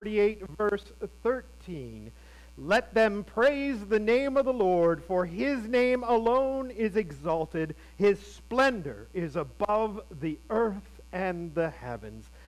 48, verse 13. Let them praise the name of the Lord, for his name alone is exalted. His splendor is above the earth and the heavens.